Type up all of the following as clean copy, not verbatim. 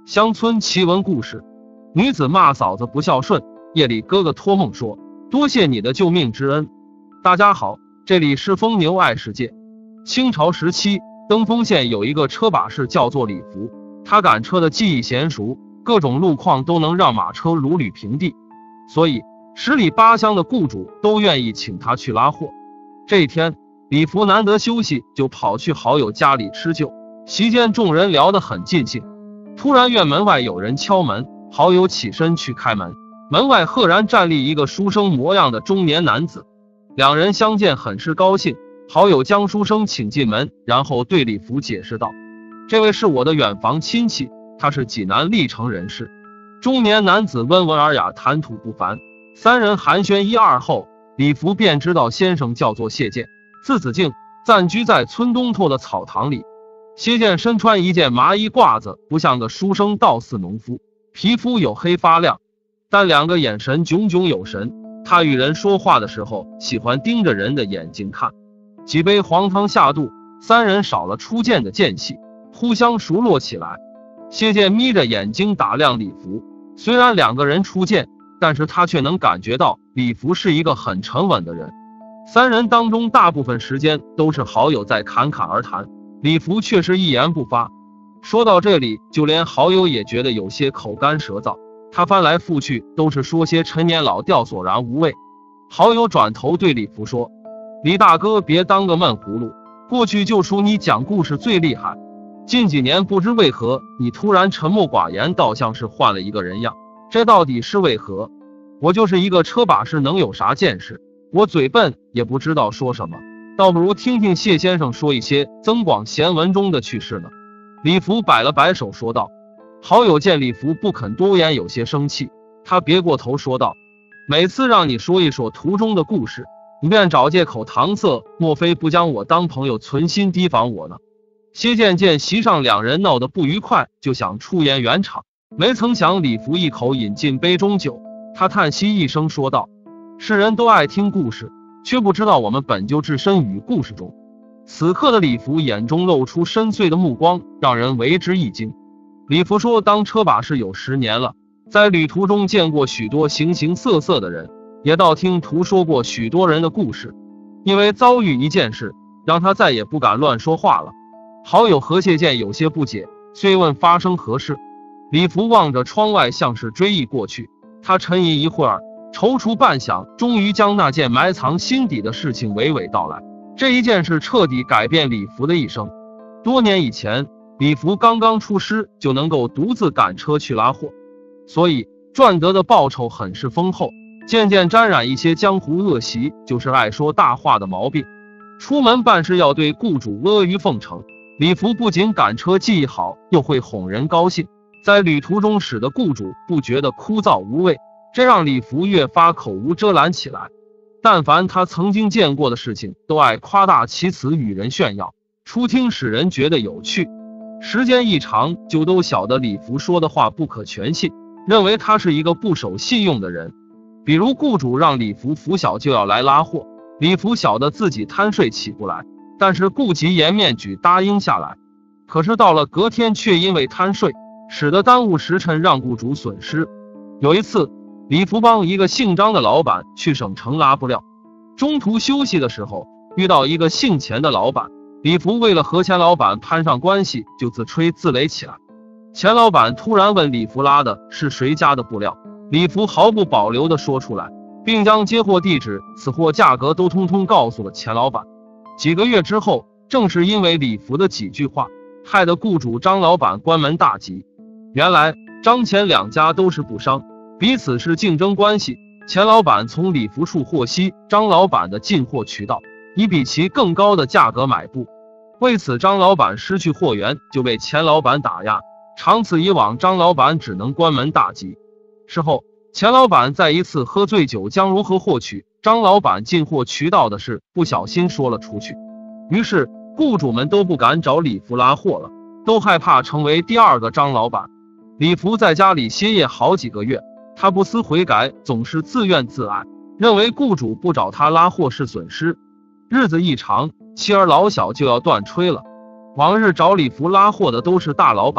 乡村奇闻故事：女子骂嫂子不孝顺，夜里哥哥托梦说：“多谢你的救命之恩。”大家好，这里是疯牛爱世界。清朝时期，登封县有一个车把式叫做李福，他赶车的技艺娴熟，各种路况都能让马车如履平地，所以十里八乡的雇主都愿意请他去拉货。这一天，李福难得休息，就跑去好友家里吃酒。席间众人聊得很尽兴，突然院门外有人敲门，好友起身去开门，门外赫然站立一个书生模样的中年男子。两人相见很是高兴，好友将书生请进门，然后对李福解释道：“这位是我的远房亲戚，他是济南历城人士。”中年男子温文尔雅，谈吐不凡。三人寒暄一二后，李福便知道先生叫做谢剑，字子敬，暂居在村东头的草堂里。谢剑身穿一件麻衣褂子，不像个书生，倒似农夫，皮肤黝黑发亮，但两个眼神炯炯有神。他与人说话的时候，喜欢盯着人的眼睛看。几杯黄汤下肚，三人少了初见的间隙，互相熟络起来。谢剑眯着眼睛打量李福，虽然两个人初见，但是他却能感觉到李福是一个很沉稳的人。三人当中大部分时间都是好友在侃侃而谈，李福却是一言不发。说到这里，就连好友也觉得有些口干舌燥，他翻来覆去都是说些陈年老调，索然无味。好友转头对李福说：“李大哥别当个闷葫芦，过去就属你讲故事最厉害，近几年不知为何你突然沉默寡言，倒像是换了一个人样，这到底是为何？我就是一个车把式，能有啥见识？我嘴笨，也不知道说什么，倒不如听听谢先生说一些增广贤文中的趣事呢。”李福摆了摆手说道。好友见李福不肯多言，有些生气，他别过头说道：“每次让你说一说途中的故事，你便找借口搪塞，莫非不将我当朋友，存心提防我呢？”谢剑见席上两人闹得不愉快，就想出言圆场，没曾想李福一口饮尽杯中酒，他叹息一声说道：“世人都爱听故事，却不知道我们本就置身于故事中。”此刻的李福眼中露出深邃的目光，让人为之一惊。李福说：“当车把式有10年了，在旅途中见过许多形形色色的人，也道听途说过许多人的故事。因为遭遇一件事，让他再也不敢乱说话了。”好友何谢剑有些不解，遂问发生何事。李福望着窗外，像是追忆过去。他沉吟一会儿，踌躇半晌，终于将那件埋藏心底的事情娓娓道来。这一件事彻底改变李福的一生。多年以前，李福刚刚出师，就能够独自赶车去拉货，所以赚得的报酬很是丰厚，渐渐沾染一些江湖恶习，就是爱说大话的毛病。出门办事要对雇主阿谀奉承，李福不仅赶车技艺好，又会哄人高兴，在旅途中使得雇主不觉得枯燥无味，这让李福越发口无遮拦起来。但凡他曾经见过的事情，都爱夸大其词与人炫耀，初听使人觉得有趣。时间一长，就都晓得李福说的话不可全信，认为他是一个不守信用的人。比如雇主让李福拂晓就要来拉货，李福晓得自己贪睡起不来，但是顾及颜面举答应下来。可是到了隔天，却因为贪睡，使得耽误时辰，让雇主损失。有一次，李福帮一个姓张的老板去省城拉布料，中途休息的时候，遇到一个姓钱的老板。李福为了和钱老板攀上关系，就自吹自擂起来。钱老板突然问李福拉的是谁家的布料，李福毫不保留地说出来，并将接货地址、此货价格都通通告诉了钱老板。几个月之后，正是因为李福的几句话，害得雇主张老板关门大吉。原来张钱两家都是布商，彼此是竞争关系。钱老板从李福处获悉张老板的进货渠道，以比其更高的价格买布。为此，张老板失去货源，就被钱老板打压。长此以往，张老板只能关门大吉。事后，钱老板在一次喝醉酒，将如何获取张老板进货渠道的事不小心说了出去，于是雇主们都不敢找李福拉货了，都害怕成为第二个张老板。李福在家里歇业好几个月，他不思悔改，总是自怨自艾，认为雇主不找他拉货是损失。日子一长，妻儿老小就要断炊了。往日找李福拉货的都是大老板，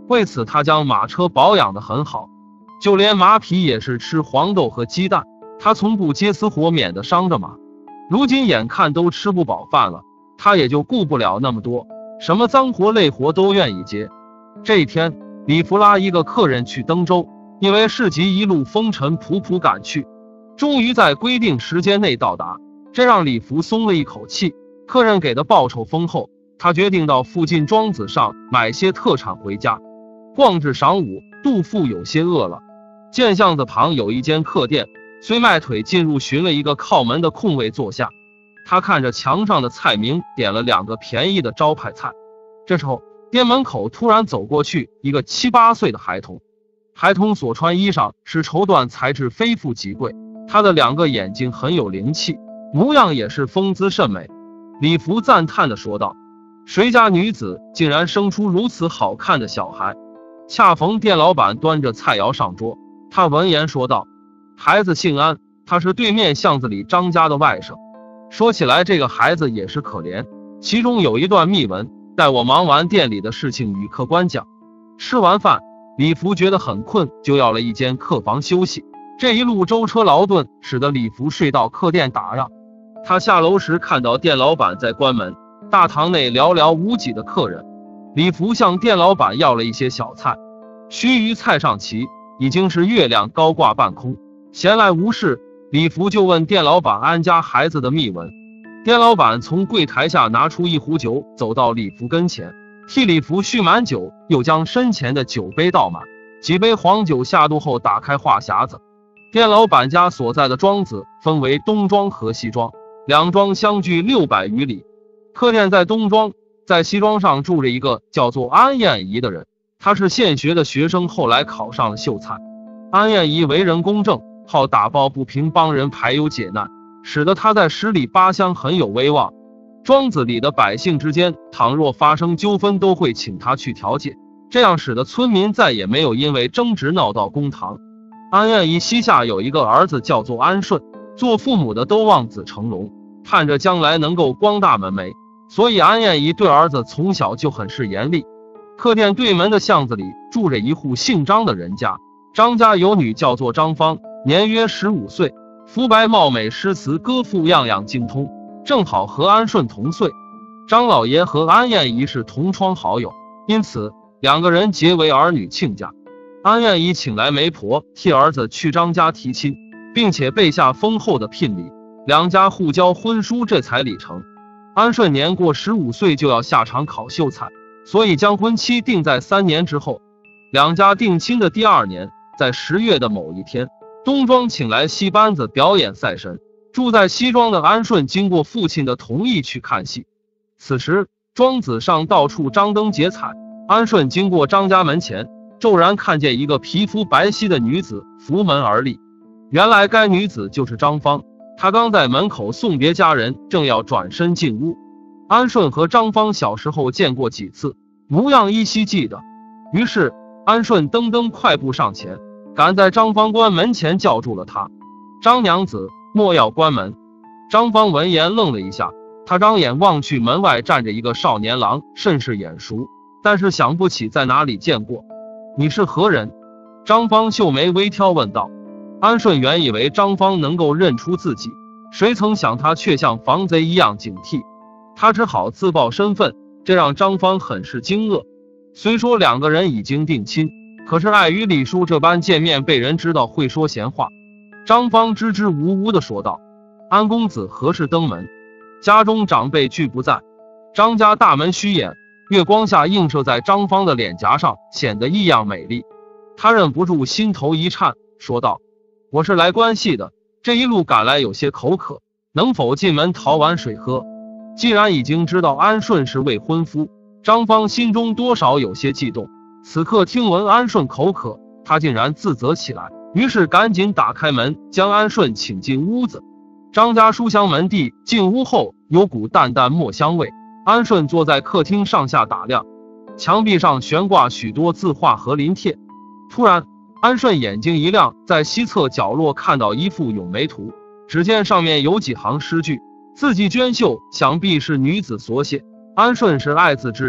为此他将马车保养得很好，就连马匹也是吃黄豆和鸡蛋，他从不接死火，免得伤着马。如今眼看都吃不饱饭了，他也就顾不了那么多，什么脏活累活都愿意接。这一天，李福拉一个客人去登州，因为市集一路风尘仆仆赶去，终于在规定时间内到达，这让李福松了一口气。客人给的报酬丰厚，他决定到附近庄子上买些特产回家。逛至晌午，杜甫有些饿了，见巷子旁有一间客店，遂迈腿进入，寻了一个靠门的空位坐下。他看着墙上的菜名，点了2个便宜的招牌菜。这时候，店门口突然走过去一个7、8岁的孩童，孩童所穿衣裳是绸缎材质，非富即贵，他的2个眼睛很有灵气，模样也是风姿甚美。李福赞叹地说道：谁家女子竟然生出如此好看的小孩？恰逢店老板端着菜肴上桌，他闻言说道：孩子姓安，他是对面巷子里张家的外甥。说起来这个孩子也是可怜，其中有一段秘闻，待我忙完店里的事情与客官讲。吃完饭，李福觉得很困，就要了一间客房休息。这一路舟车劳顿，使得李福睡到客店打烊。他下楼时看到店老板在关门，大堂内寥寥无几的客人。李福向店老板要了一些小菜，须臾菜上齐，已经是月亮高挂半空。闲来无事，李福就问店老板安家孩子的秘闻。店老板从柜台下拿出一壶酒，走到李福跟前，替李福续满酒，又将身前的酒杯倒满，几杯黄酒下肚后，打开话匣子。店老板家所在的庄子分为东庄和西庄，2庄相距600余里。客店在东庄，在西庄上住着一个叫做安彦仪的人，他是现学的学生，后来考上了秀才。安彦仪为人公正，好打抱不平，帮人排忧解难，使得他在10里8乡很有威望。庄子里的百姓之间，倘若发生纠纷，都会请他去调解，这样使得村民再也没有因为争执闹到公堂。安彦仪膝下有一个儿子叫做安顺，做父母的都望子成龙，盼着将来能够光大门楣，所以安彦仪对儿子从小就很是严厉。客店对门的巷子里住着一户姓张的人家，张家有女叫做张芳，年约15岁，肤白貌美，诗词歌赋样样精通，正好和安顺同岁。张老爷和安彦仪是同窗好友，因此2个人结为儿女亲家。安彦仪请来媒婆替儿子去张家提亲，并且备下丰厚的聘礼，2家互交婚书，这才礼成。安顺年过15岁就要下场考秀才，所以将婚期定在3年之后。2家定亲的第2年，在10月的某一天，东庄请来戏班子表演赛神。住在西庄的安顺经过父亲的同意去看戏。此时庄子上到处张灯结彩，安顺经过张家门前，骤然看见一个皮肤白皙的女子扶门而立。原来该女子就是张芳，她刚在门口送别家人，正要转身进屋。安顺和张芳小时候见过几次，模样依稀记得。于是安顺噔噔快步上前，赶在张芳关门前叫住了她：张娘子，莫要关门。张芳闻言愣了一下，她张眼望去，门外站着一个少年郎，甚是眼熟，但是想不起在哪里见过。你是何人？张芳秀眉微挑问道。安顺原以为张芳能够认出自己，谁曾想他却像防贼一样警惕，他只好自报身份，这让张芳很是惊愕。虽说2个人已经定亲，可是碍于礼数，这般见面被人知道会说闲话。张芳支支吾吾地说道：安公子何时登门？家中长辈俱不在。张家大门虚掩，月光下映射在张芳的脸颊上，显得异样美丽。他忍不住心头一颤，说道：我是来观戏的，这一路赶来有些口渴，能否进门讨碗水喝？既然已经知道安顺是未婚夫，张芳心中多少有些悸动。此刻听闻安顺口渴，他竟然自责起来，于是赶紧打开门，将安顺请进屋子。张家书香门第，进屋后有股淡淡墨香味。安顺坐在客厅上下打量，墙壁上悬挂许多字画和临帖。突然安顺眼睛一亮，在西侧角落看到一幅咏梅图，只见上面有几行诗句，字迹娟秀，想必是女子所写。安顺是爱字之人，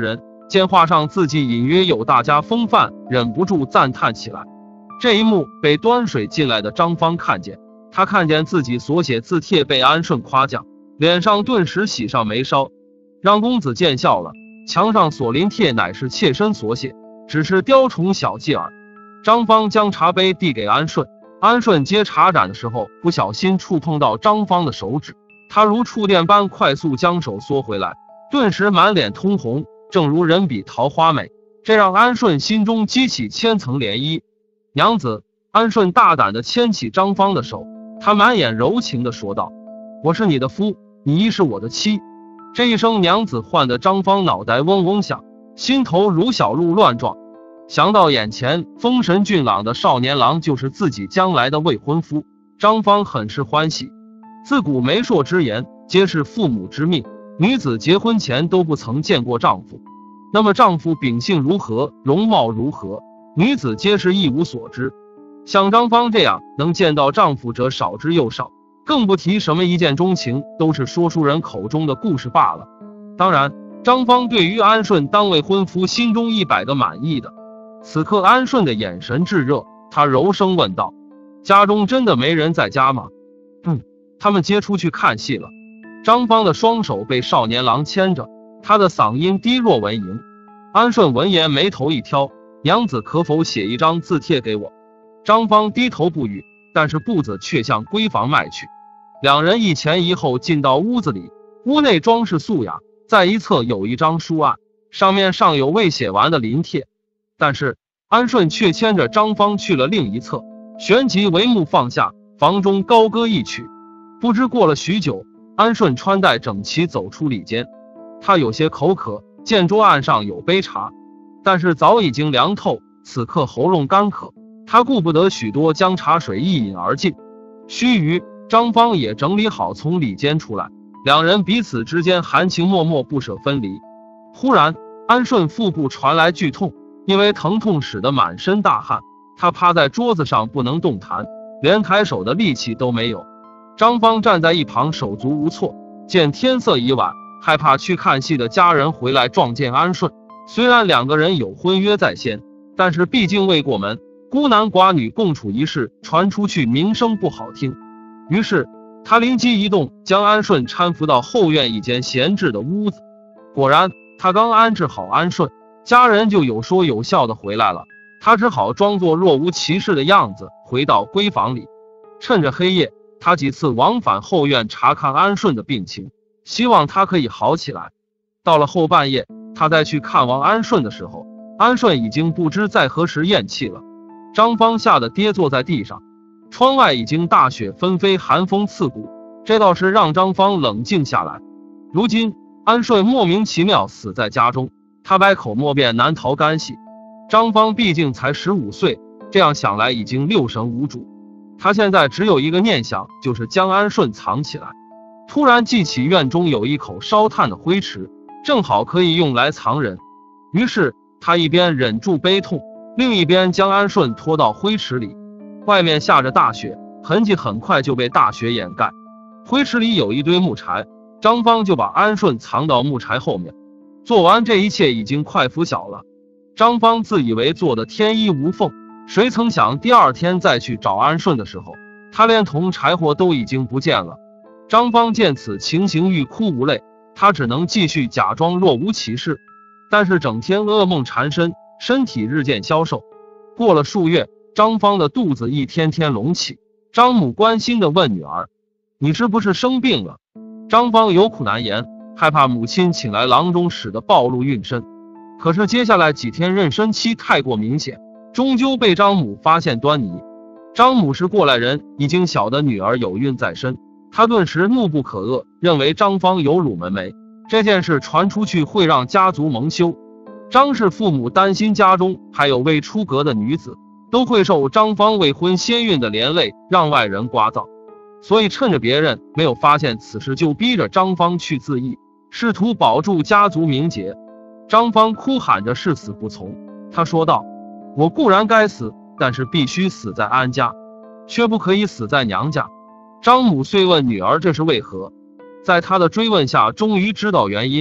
见画上字迹隐约有大家风范，忍不住赞叹起来。这一幕被端水进来的张芳看见，他看见自己所写字帖被安顺夸奖，脸上顿时喜上眉梢。让公子见笑了，墙上所临帖乃是妾身所写，只是雕虫小技耳。张芳将茶杯递给安顺，安顺接茶盏的时候不小心触碰到张芳的手指，他如触电般快速将手缩回来，顿时满脸通红，正如人比桃花美，这让安顺心中激起千层涟漪。娘子，安顺大胆地牵起张芳的手，他满眼柔情地说道：我是你的夫，你亦是我的妻。这一声娘子唤得张芳脑袋嗡嗡响，心头如小鹿乱撞，想到眼前风神俊朗的少年郎就是自己将来的未婚夫，张芳很是欢喜。自古媒妁之言皆是父母之命，女子结婚前都不曾见过丈夫，那么丈夫秉性如何，容貌如何，女子皆是一无所知。像张芳这样能见到丈夫者少之又少，更不提什么一见钟情，都是说书人口中的故事罢了。当然，张芳对于安顺当未婚夫心中100个满意的。此刻安顺的眼神炙热，他柔声问道：家中真的没人在家吗？他们接出去看戏了。张芳的双手被少年郎牵着，他的嗓音低若蚊蝇。安顺闻言眉头一挑：娘子可否写一张字帖给我？张芳低头不语，但是步子却向闺房迈去。两人一前一后进到屋子里，屋内装饰素雅，在一侧有一张书案，上面尚有未写完的临帖，但是安顺却牵着张芳去了另一侧，旋即帷幕放下，房中高歌一曲。不知过了许久，安顺穿戴整齐走出里间，他有些口渴，见桌案上有杯茶，但是早已经凉透，此刻喉咙干渴，他顾不得许多，将茶水一饮而尽。须臾，张芳也整理好从里间出来，两人彼此之间含情脉脉，不舍分离。忽然安顺腹部传来剧痛，因为疼痛使得满身大汗，他趴在桌子上不能动弹，连抬手的力气都没有。张芳站在一旁手足无措，见天色已晚，害怕去看戏的家人回来撞见安顺。虽然两个人有婚约在先，但是毕竟未过门，孤男寡女共处一室，传出去名声不好听。于是他灵机一动，将安顺搀扶到后院一间闲置的屋子。果然他刚安置好安顺，家人就有说有笑的回来了，他只好装作若无其事的样子回到闺房里。趁着黑夜，他几次往返后院查看安顺的病情，希望他可以好起来。到了后半夜，他再去看望安顺的时候，安顺已经不知在何时咽气了。张芳吓得跌坐在地上，窗外已经大雪纷飞，寒风刺骨，这倒是让张芳冷静下来。如今安顺莫名其妙死在家中，他百口莫辩，难逃干系。张芳毕竟才15岁，这样想来已经六神无主。他现在只有一个念想，就是将安顺藏起来。突然记起院中有一口烧炭的灰池，正好可以用来藏人。于是他一边忍住悲痛，另一边将安顺拖到灰池里。外面下着大雪，痕迹很快就被大雪掩盖。灰池里有一堆木柴，张芳就把安顺藏到木柴后面。做完这一切已经快拂晓了，张芳自以为做得天衣无缝，谁曾想第二天再去找安顺的时候，他连同柴火都已经不见了。张芳见此情形，欲哭无泪，他只能继续假装若无其事，但是整天噩梦缠身，身体日渐消瘦。过了数月，张芳的肚子一天天隆起，张母关心地问女儿：你是不是生病了？张芳有苦难言，害怕母亲请来郎中使得暴露孕身。可是接下来几天妊娠期太过明显，终究被张母发现端倪。张母是过来人，已经晓得女儿有孕在身，他顿时怒不可遏，认为张芳有辱门楣，这件事传出去会让家族蒙羞。张氏父母担心家中还有未出阁的女子，都会受张芳未婚先孕的连累，让外人刮噪，所以趁着别人没有发现此事，就逼着张芳去自缢，试图保住家族名节。张芳哭喊着誓死不从，他说道：我固然该死，但是必须死在安家，却不可以死在娘家。张母遂问女儿这是为何，在她的追问下，终于知道原因。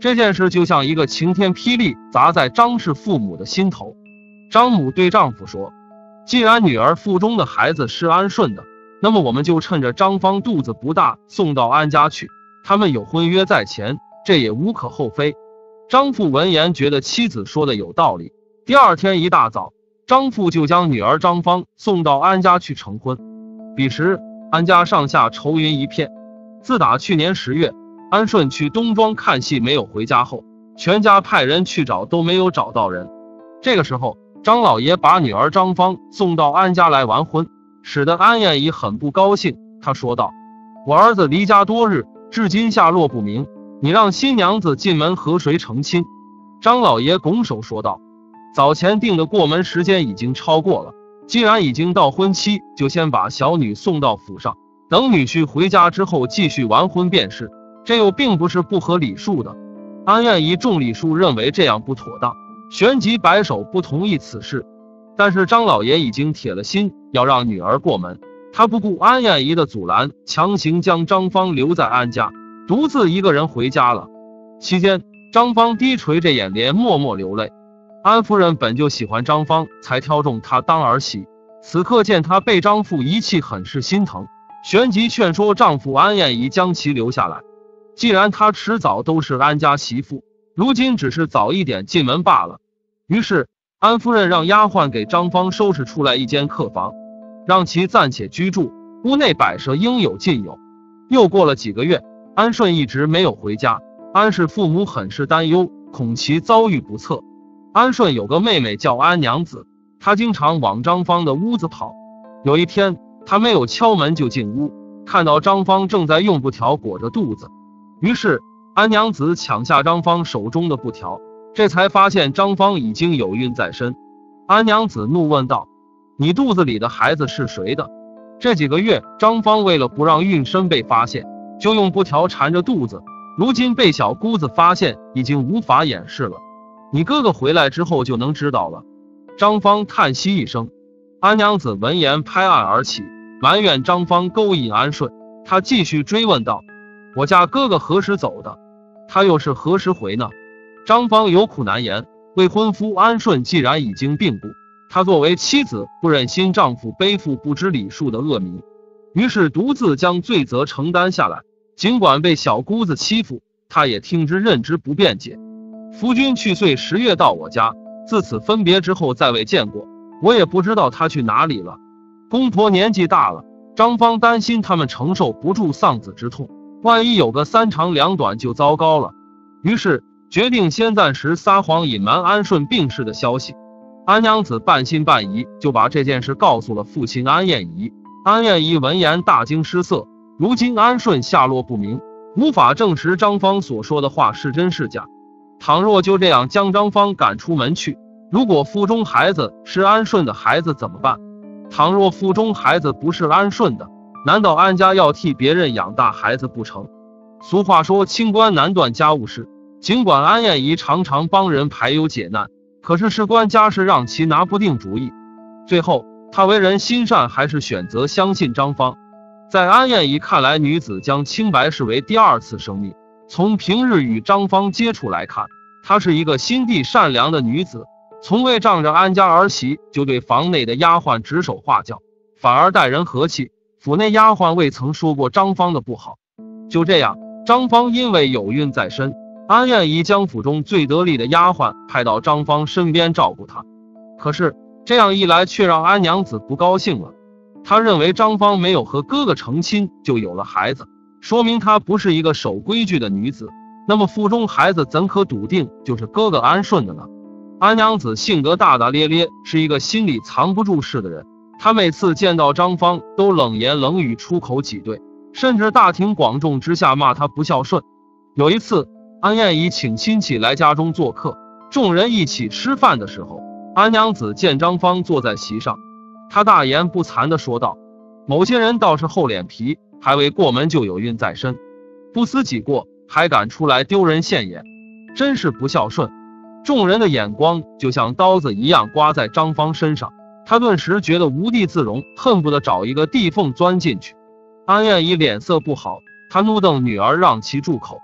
这件事就像一个晴天霹雳砸在张氏父母的心头。张母对丈夫说，既然女儿腹中的孩子是安顺的，那么我们就趁着张芳肚子不大送到安家去，他们有婚约在前，这也无可厚非。张父闻言觉得妻子说的有道理，第二天一大早，张父就将女儿张芳送到安家去成婚。彼时安家上下愁云一片。自打去年10月安顺去东庄看戏没有回家后，全家派人去找都没有找到人。这个时候张老爷把女儿张芳送到安家来完婚，使得安燕姨很不高兴。她说道，我儿子离家多日，至今下落不明，你让新娘子进门和谁成亲？张老爷拱手说道，早前定的过门时间已经超过了，既然已经到婚期，就先把小女送到府上，等女婿回家之后继续完婚便是，这又并不是不合礼数的。安燕姨重礼数，认为这样不妥当，旋即摆手不同意此事。但是张老爷已经铁了心要让女儿过门，他不顾安燕姨的阻拦，强行将张芳留在安家，独自一个人回家了。期间张芳低垂着眼帘默默流泪。安夫人本就喜欢张芳，才挑中她当儿媳，此刻见她被张父遗弃，很是心疼，旋即劝说丈夫安燕姨将其留下来。既然她迟早都是安家媳妇，如今只是早一点进门罢了。于是安夫人让丫鬟给张芳收拾出来一间客房，让其暂且居住，屋内摆设应有尽有。又过了几个月，安顺一直没有回家，安氏父母很是担忧，恐其遭遇不测。安顺有个妹妹叫安娘子，她经常往张芳的屋子跑。有一天她没有敲门就进屋，看到张芳正在用布条裹着肚子，于是安娘子抢下张芳手中的布条，这才发现张芳已经有孕在身。安娘子怒问道，你肚子里的孩子是谁的？这几个月张芳为了不让孕身被发现，就用布条缠着肚子，如今被小姑子发现，已经无法掩饰了。你哥哥回来之后就能知道了。张芳叹息一声。安娘子闻言拍案而起，埋怨张芳勾引安顺。她继续追问道，我家哥哥何时走的？他又是何时回呢？张芳有苦难言，未婚夫安顺既然已经病故，她作为妻子不忍心丈夫背负不知礼数的恶名，于是独自将罪责承担下来。尽管被小姑子欺负，她也听之任之，不辩解。夫君去岁10月到我家，自此分别之后再未见过，我也不知道他去哪里了。公婆年纪大了，张芳担心他们承受不住丧子之痛，万一有个3长2短就糟糕了，于是决定先暂时撒谎隐瞒安顺病逝的消息。安娘子半信半疑，就把这件事告诉了父亲安燕仪。安燕仪闻言大惊失色，如今安顺下落不明，无法证实张芳所说的话是真是假。倘若就这样将张芳赶出门去，如果腹中孩子是安顺的孩子怎么办？倘若腹中孩子不是安顺的，难道安家要替别人养大孩子不成？俗话说清官难断家务事，尽管安燕仪常常帮人排忧解难，可是事关家事让其拿不定主意。最后他为人心善，还是选择相信张芳。在安燕仪看来，女子将清白视为第二次生命。从平日与张芳接触来看，她是一个心地善良的女子，从未仗着安家儿媳就对房内的丫鬟指手画脚，反而待人和气。府内丫鬟未曾说过张芳的不好。就这样，张芳因为有孕在身，安燕仪将府中最得力的丫鬟派到张芳身边照顾她。可是这样一来却让安娘子不高兴了。她认为张芳没有和哥哥成亲就有了孩子，说明她不是一个守规矩的女子，那么腹中孩子怎可笃定就是哥哥安顺的呢？安娘子性格大大咧咧，是一个心里藏不住事的人。她每次见到张芳都冷言冷语，出口挤兑，甚至大庭广众之下骂她不孝顺。有一次安燕仪请亲戚来家中做客，众人一起吃饭的时候，安娘子见张芳坐在席上，她大言不惭地说道，某些人倒是厚脸皮，还未过门就有孕在身，不思己过，还敢出来丢人现眼，真是不孝顺。众人的眼光就像刀子一样刮在张芳身上，他顿时觉得无地自容，恨不得找一个地缝钻进去。安燕仪脸色不好，她怒瞪女儿让其住口。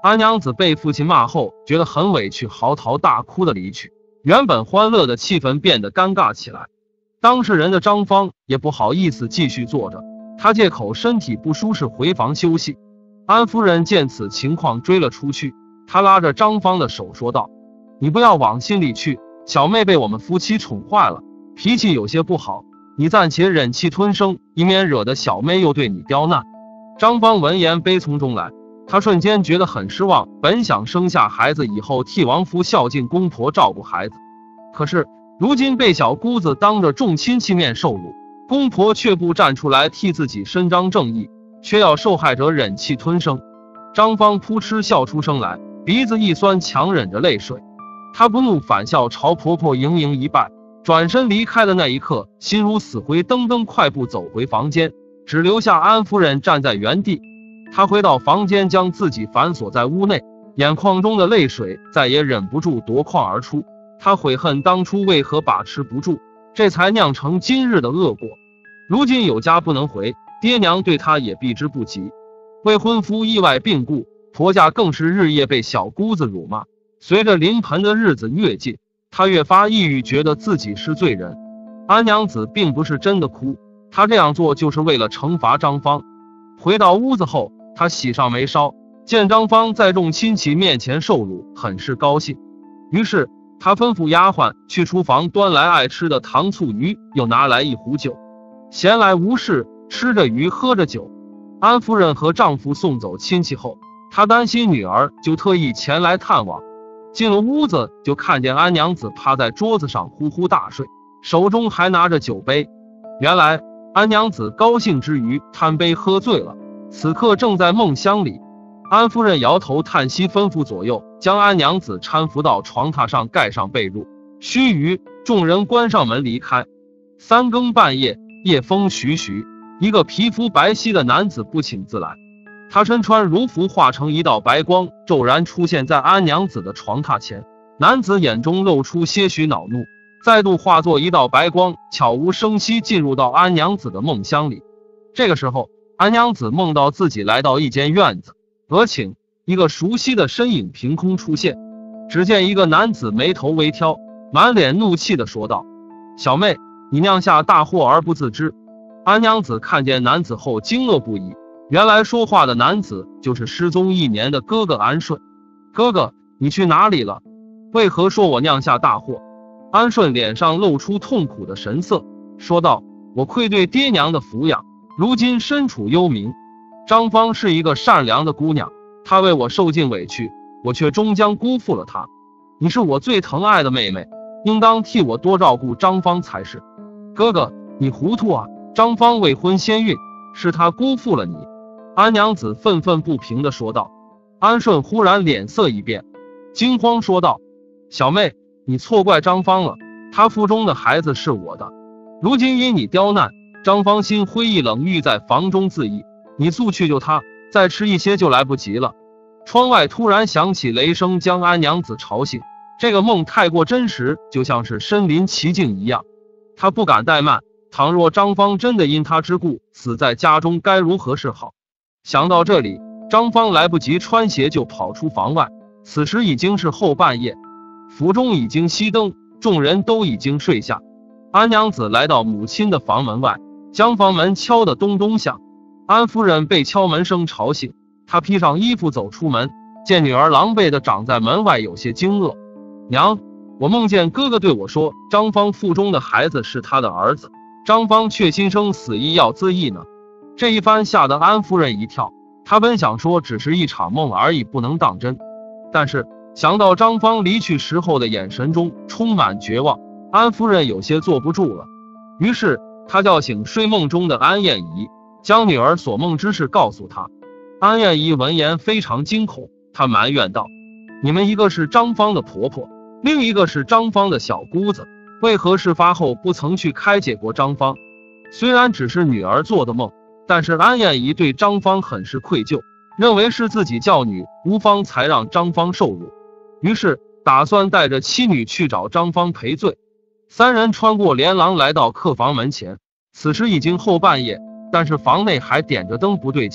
安娘子被父亲骂后，觉得很委屈，嚎啕大哭的离去。原本欢乐的气氛变得尴尬起来。当事人的张芳也不好意思继续坐着，他借口身体不舒适回房休息。安夫人见此情况追了出去，她拉着张芳的手说道：“你不要往心里去，小妹被我们夫妻宠坏了，脾气有些不好，你暂且忍气吞声，以免惹得小妹又对你刁难。”张芳闻言悲从中来，她瞬间觉得很失望，本想生下孩子以后替亡夫孝敬公婆照顾孩子，可是如今被小姑子当着众亲戚面受辱，公婆却不站出来替自己伸张正义，却要受害者忍气吞声。张芳扑哧笑出声来，鼻子一酸，强忍着泪水。她不怒反笑，朝婆婆盈盈一拜，转身离开的那一刻，心如死灰，噔噔快步走回房间，只留下安夫人站在原地。她回到房间，将自己反锁在屋内，眼眶中的泪水再也忍不住夺眶而出。她悔恨当初为何把持不住，这才酿成今日的恶果。如今有家不能回，爹娘对她也避之不及。未婚夫意外病故，婆家更是日夜被小姑子辱骂。随着临盆的日子越近，她越发抑郁，觉得自己是罪人。安娘子并不是真的哭，她这样做就是为了惩罚张芳。回到屋子后，她喜上眉梢，见张芳在众亲戚面前受辱，很是高兴。于是她吩咐丫鬟去厨房端来爱吃的糖醋鱼，又拿来一壶酒。闲来无事，吃着鱼喝着酒。安夫人和丈夫送走亲戚后，她担心女儿，就特意前来探望。进了屋子，就看见安娘子趴在桌子上呼呼大睡，手中还拿着酒杯。原来安娘子高兴之余贪杯喝醉了，此刻正在梦乡里。安夫人摇头叹息，吩咐左右将安娘子搀扶到床榻上，盖上被褥。须臾，众人关上门离开。三更半夜，夜风徐徐，一个皮肤白皙的男子不请自来。他身穿儒服，化成一道白光，骤然出现在安娘子的床榻前。男子眼中露出些许恼怒，再度化作一道白光，悄无声息进入到安娘子的梦乡里。这个时候，安娘子梦到自己来到一间院子，额请一个熟悉的身影凭空出现。只见一个男子眉头微挑，满脸怒气地说道：“小妹，你酿下大祸而不自知。”安娘子看见男子后惊愕不已，原来说话的男子就是失踪1年的哥哥安顺。哥哥，你去哪里了？为何说我酿下大祸？安顺脸上露出痛苦的神色，说道：“我愧对爹娘的抚养，如今身处幽冥。张芳是一个善良的姑娘，她为我受尽委屈，我却终将辜负了她。你是我最疼爱的妹妹，应当替我多照顾张芳才是。哥哥，你糊涂啊！张芳未婚先孕，是她辜负了你。”安娘子愤愤不平地说道。安顺忽然脸色一变，惊慌说道：“小妹，你错怪张芳了，她腹中的孩子是我的。如今因你刁难，张芳心灰意冷，郁在房中自缢。你速去救她，再迟一些就来不及了。”窗外突然响起雷声，将安娘子吵醒。这个梦太过真实，就像是身临其境一样。她不敢怠慢，倘若张芳真的因她之故死在家中，该如何是好？想到这里，张芳来不及穿鞋就跑出房外。此时已经是后半夜，府中已经熄灯，众人都已经睡下。安娘子来到母亲的房门外，将房门敲得咚咚响。安夫人被敲门声吵醒，她披上衣服走出门，见女儿狼狈地长在门外，有些惊愕。娘，我梦见哥哥对我说，张芳腹中的孩子是他的儿子，张芳却心生死意要自缢呢。这一番吓得安夫人一跳，她本想说只是一场梦而已，不能当真，但是想到张芳离去时候的眼神中充满绝望，安夫人有些坐不住了。于是她叫醒睡梦中的安燕仪，将女儿所梦之事告诉她。安燕仪闻言非常惊恐，她埋怨道：“你们一个是张芳的婆婆，另一个是张芳的小姑子，为何事发后不曾去开解过张芳？”虽然只是女儿做的梦，但是安燕仪对张芳很是愧疚，认为是自己教女无方才让张芳受辱，于是打算带着妻女去找张芳赔罪。三人穿过连廊来到客房门前，此时已经后半夜，但是房内还点着灯，不对劲。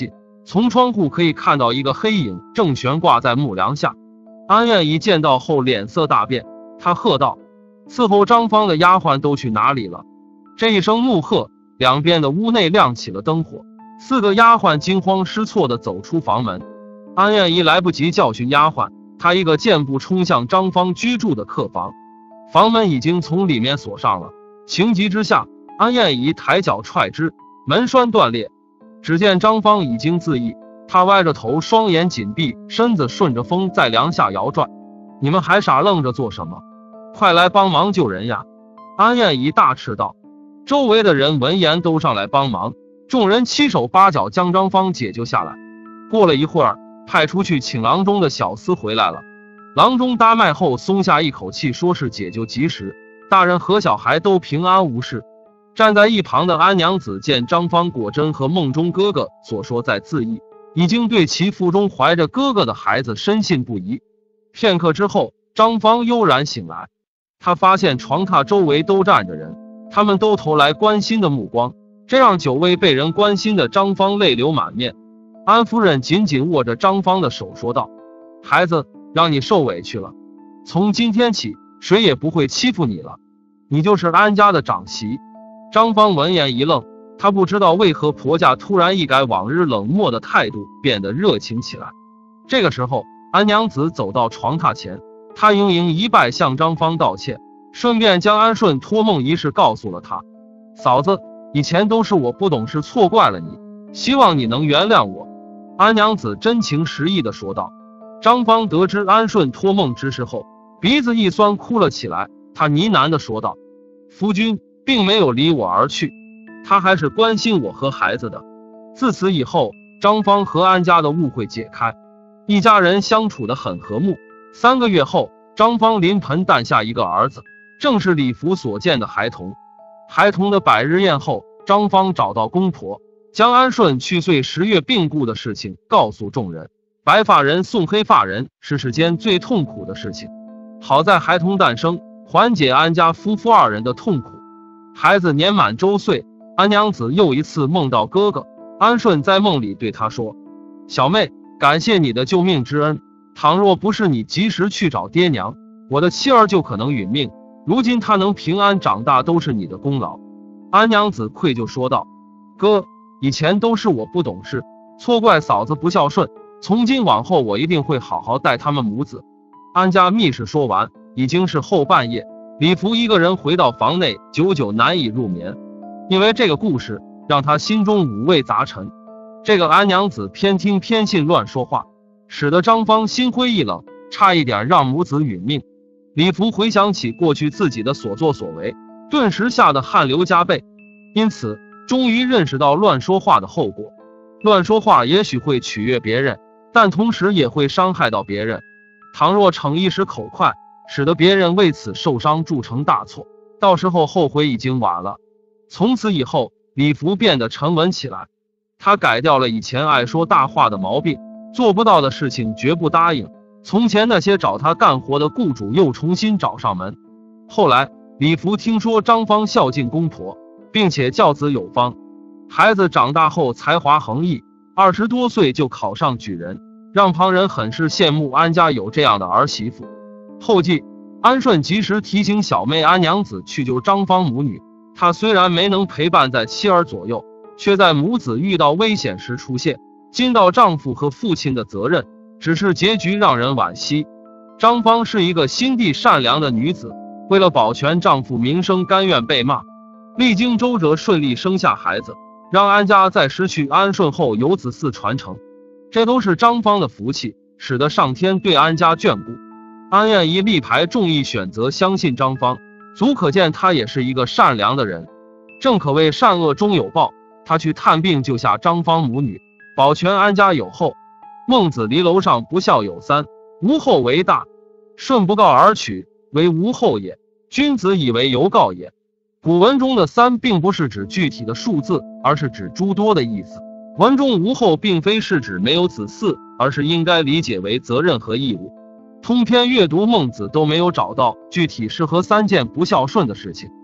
从窗户可以看到一个黑影正悬挂在木梁下。安愿仪见到后脸色大变，他喝道：伺候张芳的丫鬟都去哪里了？这一声怒喝，两边的屋内亮起了灯火，4个丫鬟惊慌失措地走出房门。安愿仪来不及教训丫鬟，他一个箭步冲向张芳居住的客房，房门已经从里面锁上了。情急之下，安愿仪抬脚踹之，门栓断裂。只见张芳已经自缢，他歪着头，双眼紧闭，身子顺着风在梁下摇转。你们还傻愣着做什么？快来帮忙救人呀！安愿仪大斥道。周围的人闻言都上来帮忙，众人七手八脚将张芳解救下来。过了一会儿，派出去请郎中的小厮回来了。郎中搭脉后松下一口气，说是解救及时，大人和小孩都平安无事。站在一旁的安娘子见张芳果真和梦中哥哥所说在自缢，已经对其腹中怀着哥哥的孩子深信不疑。片刻之后，张芳悠然醒来，他发现床榻周围都站着人，他们都投来关心的目光，这让久未被人关心的张芳泪流满面。安夫人紧紧握着张芳的手说道：孩子，让你受委屈了，从今天起谁也不会欺负你了，你就是安家的长媳。张芳闻言一愣，她不知道为何婆家突然一改往日冷漠的态度，变得热情起来。这个时候，安娘子走到床榻前，她盈盈一拜，向张芳道歉，顺便将安顺托梦一事告诉了她。嫂子，以前都是我不懂事，错怪了你，希望你能原谅我。安娘子真情实意地说道。张芳得知安顺托梦之事后，鼻子一酸，哭了起来。她呢喃地说道：夫君并没有离我而去，他还是关心我和孩子的。自此以后，张芳和安家的误会解开，一家人相处得很和睦。3个月后，张芳临盆诞下一个儿子，正是李福所见的孩童。孩童的百日宴后，张芳找到公婆，将安顺去岁10月病故的事情告诉众人。白发人送黑发人是世间最痛苦的事情，好在孩童诞生，缓解安家夫妇2人的痛苦。孩子年满周岁，安娘子又一次梦到哥哥。安顺在梦里对他说：小妹，感谢你的救命之恩，倘若不是你及时去找爹娘，我的妻儿就可能殒命，如今她能平安长大都是你的功劳。安娘子愧疚说道：哥，以前都是我不懂事，错怪嫂子不孝顺，从今往后我一定会好好待他们母子。安家密事说完，已经是后半夜，李福一个人回到房内，久久难以入眠，因为这个故事让他心中五味杂陈。这个安娘子偏听偏信，乱说话，使得张芳心灰意冷，差一点让母子殒命。李福回想起过去自己的所作所为，顿时吓得汗流浃背，因此终于认识到乱说话的后果。乱说话也许会取悦别人，但同时也会伤害到别人。倘若逞一时口快，使得别人为此受伤，铸成大错，到时候后悔已经晚了。从此以后，李福变得沉稳起来，他改掉了以前爱说大话的毛病，做不到的事情绝不答应。从前那些找他干活的雇主又重新找上门。后来李福听说张芳孝敬公婆，并且教子有方，孩子长大后才华横溢，20多岁就考上举人，让旁人很是羡慕安家有这样的儿媳妇。后记，安顺及时提醒小妹安娘子去救张芳母女，她虽然没能陪伴在妻儿左右，却在母子遇到危险时出现，尽到丈夫和父亲的责任，只是结局让人惋惜。张芳是一个心地善良的女子，为了保全丈夫名声，甘愿被骂，历经周折顺利生下孩子，让安家在失去安顺后有子嗣传承，这都是张芳的福气，使得上天对安家眷顾。安愿仪力排众议，选择相信张芳，足可见她也是一个善良的人。正可谓善恶终有报，她去探病救下张芳母女，保全安家有后。孟子离楼上不孝有三，无后为大，顺不告而取为无后也，君子以为犹告也。古文中的三并不是指具体的数字，而是指诸多的意思。文中无后并非是指没有子嗣，而是应该理解为责任和义务。通篇阅读孟子都没有找到具体适合3件不孝顺的事情，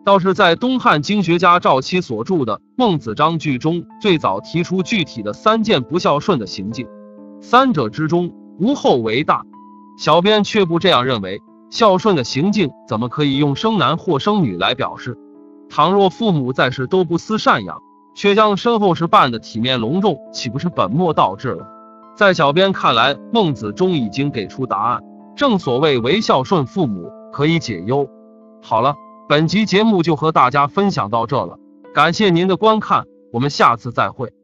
倒是在东汉经学家赵岐所著的《孟子章句》中，最早提出具体的3件不孝顺的行径，三者之中无后为大。小编却不这样认为，孝顺的行径怎么可以用生男或生女来表示？倘若父母在世都不思赡养，却将身后事办得体面隆重，岂不是本末倒置了？在小编看来，孟子中已经给出答案，正所谓唯孝顺父母，可以解忧。好了，本集节目就和大家分享到这了，感谢您的观看，我们下次再会。